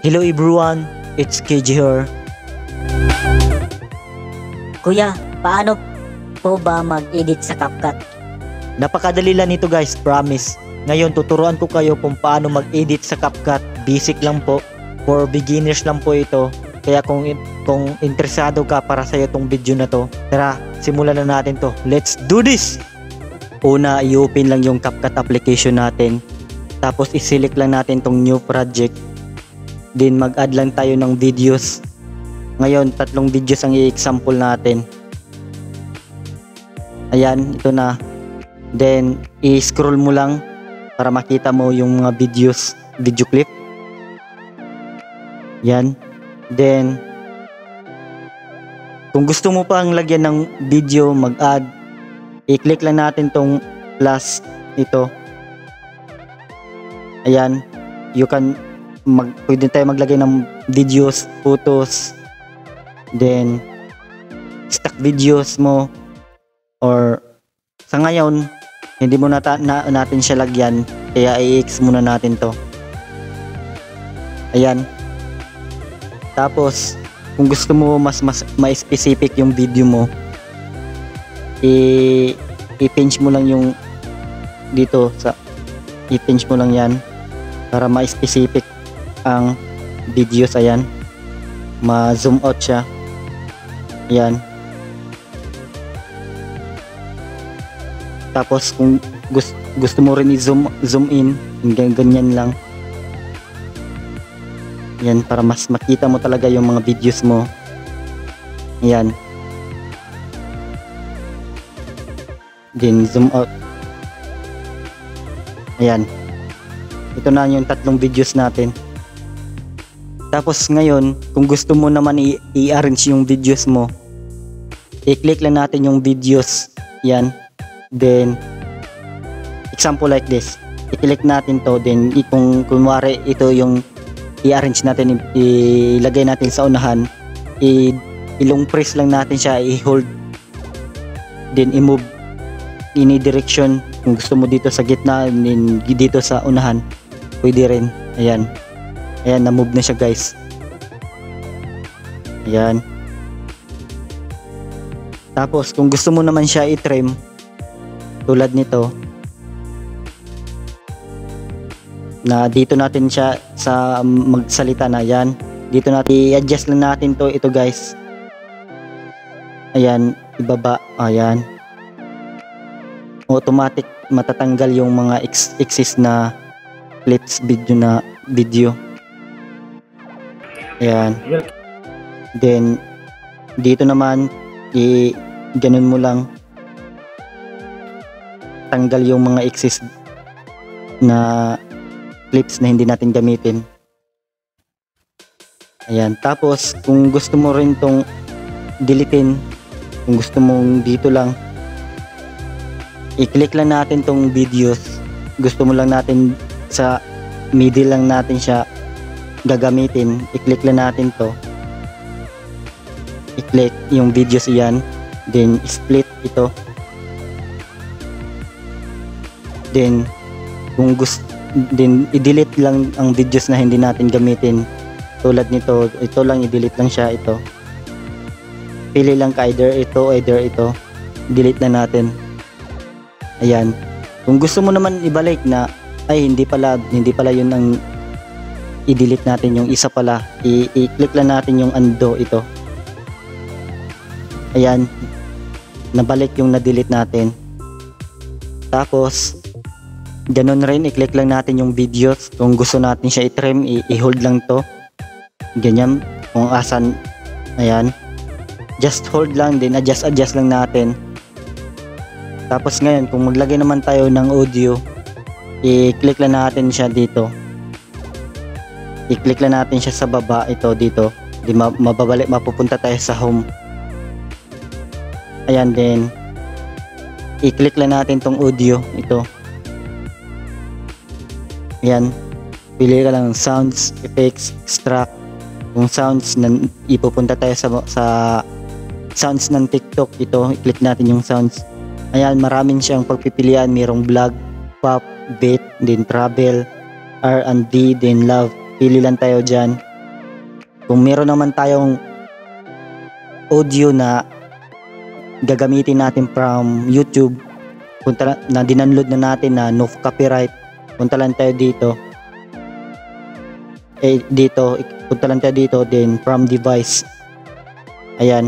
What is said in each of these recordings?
Hello everyone, it's KJ here. Kuya, paano po ba mag-edit sa CapCut? Napakadali lang nito guys, promise. Ngayon tuturuan ko kayo kung paano mag-edit sa CapCut. Basic lang po, for beginners lang po ito. Kaya kung interesado ka para sa iyo tong video na to, tara, simulan na natin to. Let's do this! Una, i-open lang yung CapCut application natin. Tapos i-select lang natin tong new project. Then mag-add lang tayo ng videos. Ngayon, 3 videos ang i-example natin. Ayan, ito na. Then, i-scroll mo lang para makita mo yung mga videos, video clip. Yan. Then, kung gusto mo pang lagyan ng video, mag-add, i-click lang natin tong plus ito. Ayan, pwede tayo maglagay ng videos, photos, then stock videos mo, or sa ngayon hindi mo natin siya lagyan, kaya i-X muna natin to. Ayan. Tapos kung gusto mo mas ma-specific yung video mo, i-pinch mo lang yung dito i-pinch mo lang yan para ma-specific ang videos. Ayan, ma-zoom out siya. Ayan. Tapos kung gusto mo rin i-zoom in, ganyan lang. Ayan, para mas makita mo talaga yung mga videos mo. Ayan. Then zoom out. Ayan. Ito na yung 3 videos natin. Tapos ngayon, kung gusto mo naman i-arrange yung videos mo, i-click lang natin yung videos. Yan. Then, example like this. I-click natin to. Then, kung kunwari ito yung i-arrange natin, ilagay natin sa unahan, i-long press lang natin siya, i-hold. Then, i-move any direction. Kung gusto mo dito sa gitna, then dito sa unahan, pwede rin. Ayan. Ayan, na-move na siya guys. Ayan. Tapos kung gusto mo naman siya i-trim, tulad nito, na dito natin siya sa magsalita na. Yan, dito natin i-adjust lang natin to. Ito guys. Ayan, ibaba. Ayan, automatic matatanggal yung mga excess na clips video. Ayan. Then dito naman ganun mo lang, tanggal yung mga excess na clips na hindi natin gamitin. Ayan. Tapos kung gusto mo rin tong deletein, kung gusto mong dito lang, i-click lang natin tong videos. Gusto mo lang natin sa middle lang natin siya gagamitin, i-click lang natin to, i-click yung videos yan, then split ito. Then kung gusto, then i-delete lang ang videos na hindi natin gamitin, tulad nito. Ito lang, i-delete lang siya. Ito, pili lang ka, either ito, delete na natin. Ayan. Kung gusto mo naman ibalik na, ay hindi pala yun ang i-delete natin, yung isa pala, i-click lang natin yung undo, ito. Ayan, nabalik yung na-delete natin. Tapos ganun rin, i-click lang natin yung videos. Kung gusto natin siya i-trim, i-hold lang to, ganyan, kung asan. Ayan, just hold lang, din adjust lang natin. Tapos ngayon, kung maglagay naman tayo ng audio, i-click lang natin siya dito, i-click lang natin siya sa baba, ito dito, di mababalik, mapupunta tayo sa home. Ayan, then i-click lang natin tong audio, ito. Ayan, pili ka lang sounds, effects, extract. Kung sounds, ipupunta tayo sa sounds ng TikTok, ito, i-click natin yung sounds. Ayan, maraming siyang pagpipilian, mayroong vlog, pop, beat, then travel, R&B, then love. Pili lang tayo dyan. Kung meron naman tayong audio na gagamitin natin from YouTube, na dinunload na natin na no copyright, punta lang tayo dito. Punta lang tayo dito, then from device. Ayan.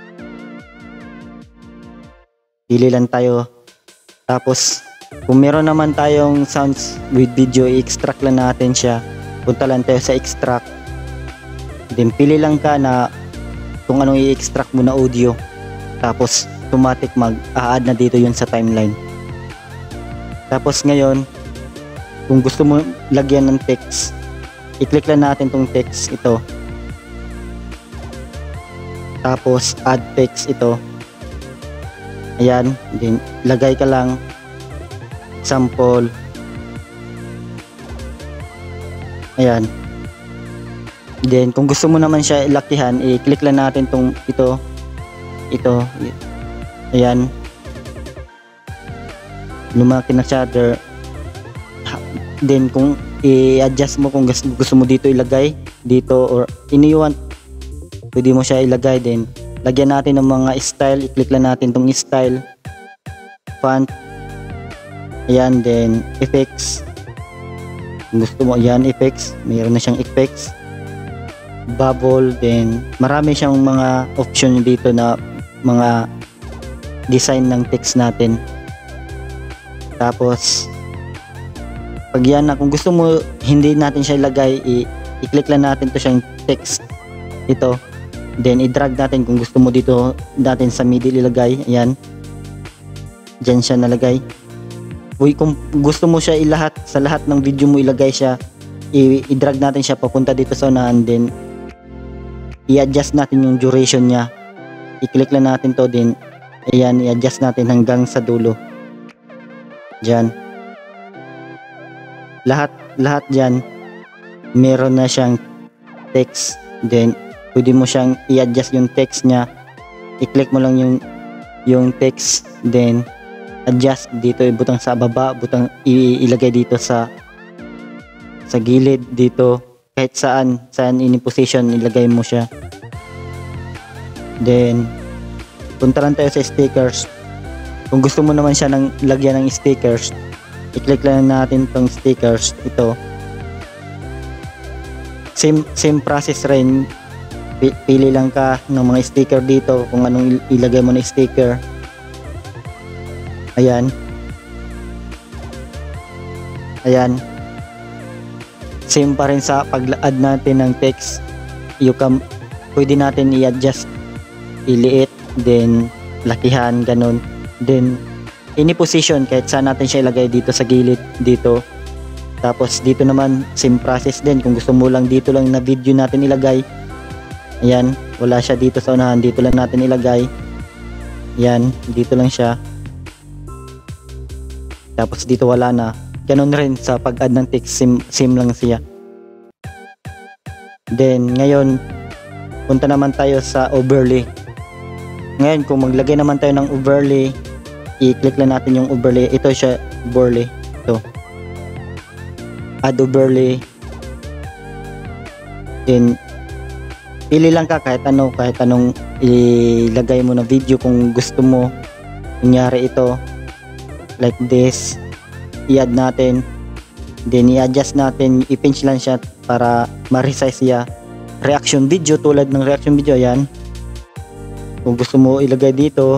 Pili lang tayo. Tapos, kung meron naman tayong sounds with video, i-extract lang natin siya. Punta lang tayo sa extract. Then, pili lang ka na kung anong i-extract mo na audio. Tapos, automatic mag-a-add na dito yun sa timeline. Tapos, ngayon, kung gusto mo lagyan ng text, i-click lang natin tong text ito. Tapos, add text ito. Ayan, then lagay ka lang sample. Ayan. Then kung gusto mo naman siya ilakihan, i-click lang natin tong ito. Ayan. Lumaki na siya. Then kung i-adjust mo, kung gusto mo dito ilagay dito or iniwan, pwede mo siya ilagay. Then lagyan natin ng mga style, i-click lang natin tong style, font, ayan, then effects. Kung gusto mo, ayan, effects, mayroon na siyang effects, bubble, then marami siyang mga option dito na mga design ng text natin. Tapos pag yan na, kung gusto mo hindi natin siya ilagay, i-click lang natin to siyang text ito. Then i-drag natin kung gusto mo dito natin sa middle ilagay. Ayan. Diyan siya nalagay. Kung gusto mo siya sa lahat ng video mo ilagay siya, i-drag natin siya papunta dito sa unahan. Then i-adjust natin yung duration niya. I-click lang natin to, din ayan, i-adjust natin hanggang sa dulo. Diyan. Lahat diyan meron na siyang text. Then pwede mo siyang i-adjust yung text niya. I-click mo lang yung text, then adjust dito, butang sa baba, butang ilagay dito sa gilid dito, kahit saan in position ilagay mo siya. Then punta lang tayo sa stickers. Kung gusto mo naman siya ng lagyan ng stickers, i-click lang natin tong stickers ito. Same process rin. Pili lang ka ng mga sticker dito kung anong ilagay mo na sticker. Ayan. Same pa rin sa pag-add natin ng text. Pwede natin i-adjust, iliit, then lakihan, ganun. Then any position, kahit saan natin siya ilagay, dito sa gilid dito. Tapos dito naman same process din. Kung gusto mo lang dito lang na video natin ilagay, ayan, wala siya dito sa unahan, dito lang natin ilagay. Ayan, dito lang siya. Tapos dito wala na. Ganun rin sa pag-add ng text, same lang siya. Then ngayon, punta naman tayo sa overlay. Ngayon, kung maglagay naman tayo ng overlay, i-click lang natin yung overlay. Ito siya, overlay. Ito. Add overlay. Then pili lang ka kahit anong ilagay mo na video kung gusto mo. Kunyari ito, like this, i-add natin, then i-adjust natin, i-pinch lang siya para ma-resize siya. Reaction video, tulad ng reaction video, yan. Kung gusto mo ilagay dito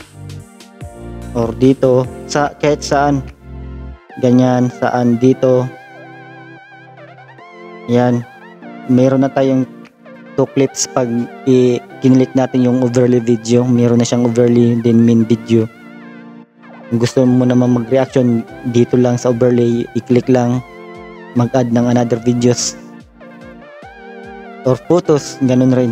or dito, kahit saan, ganyan, saan, dito, yan. Meron na tayong 2 clips. Pag kinilik natin yung overlay video, meron na siyang overlay din main video. Kung gusto mo naman mag-reaction, dito lang sa overlay, i-click lang, mag-add ng another videos or photos, ganun rin.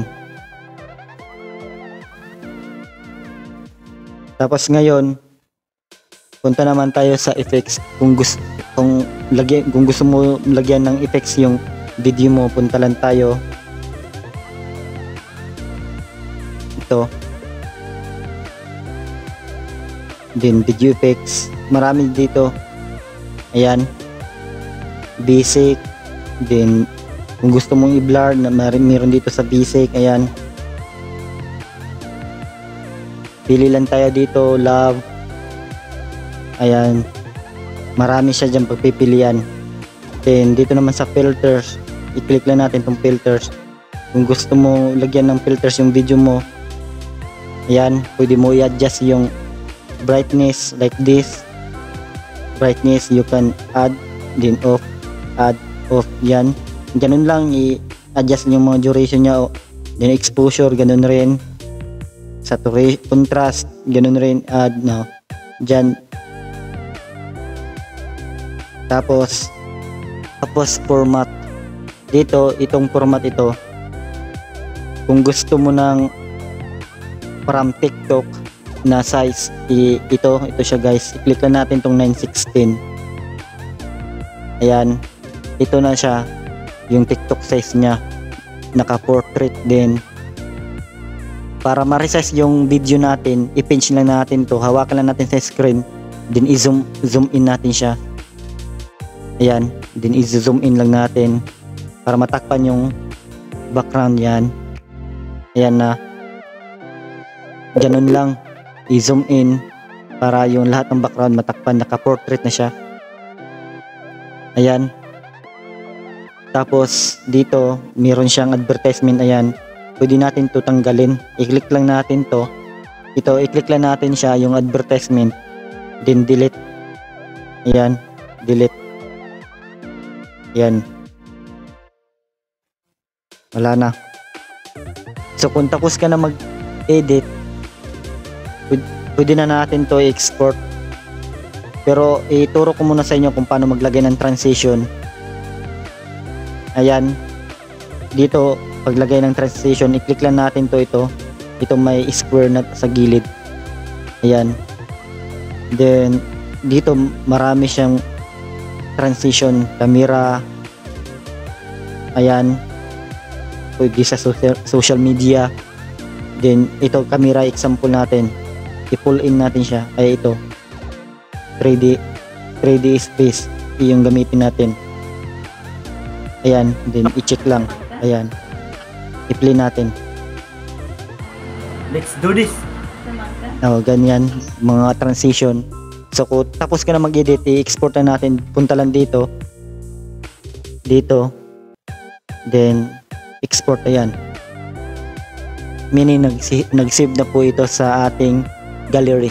Tapos ngayon, punta naman tayo sa effects. Kung gusto mo lagyan ng effects yung video mo, punta lang tayo ito, then video effects, marami dito. Ayan, basic, then Kung gusto mong i-blur, na meron dito sa basic, ayan. Pili lang tayo dito, love. Ayan. Marami siya dyan pagpipilian. Then, dito naman sa filters, i-click lang natin tong filters. Kung gusto mo lagyan ng filters yung video mo, ayan, pwede mo i-adjust yung brightness like this. Brightness, you can add, then off, add, off, yan. Ganun lang, i-adjust yung mga duration niya. Then exposure, ganun rin. Saturation, contrast, ganun rin, add, no. Dyan. Tapos format. Dito, itong format ito, kung gusto mo ng from TikTok na size, ito siya guys. I-click lang natin tong 916. Ayan, ito na siya, yung TikTok size niya, naka-portrait din. Para ma-resize yung video natin, i-pinch lang natin to, hawakan lang natin sa screen, then i-zoom in natin siya. Ayan, then i-zoom in lang natin para matakpan yung background. Yan, ayan na. Ganun lang, i-zoom in para yung lahat ng background matakpan, naka-portrait na siya. Ayan. Tapos dito meron siyang advertisement. Ayan, pwede natin to tanggalin. I-click lang natin to, ito, i-click lang natin siya, yung advertisement, then delete. Ayan, delete. Ayan, wala na. So kung tapos ka na mag-edit, pwede na natin to i-export. Pero ituro ko muna sa inyo kung paano maglagay ng transition. Ayan, dito paglagay ng transition, i-click lang natin to, ito may square na sa gilid. Ayan, then dito marami siyang transition, camera. Ayan, pwede sa social media. Then ito camera example natin, i-pull in natin siya, ay ito 3D space yung gamitin natin. Ayan, then i-check lang. Ayan, i-play natin. Let's do this. Ganyan mga transition. So kung tapos ka na mag-edit, i-export na natin, punta lang dito, then export. Ayan, meaning nag-save na po ito sa ating gallery.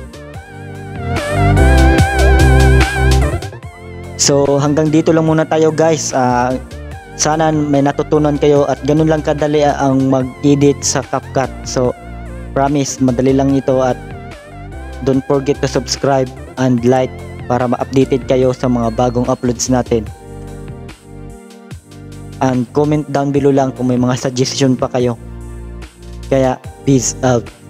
So hanggang dito lang muna tayo guys. Sana may natutunan kayo at ganun lang kadali ang mag-edit sa CapCut. So promise, madali lang ito, at don't forget to subscribe and like para ma-updated kayo sa mga bagong uploads natin. And comment down below lang kung may mga suggestion pa kayo. Kaya peace out.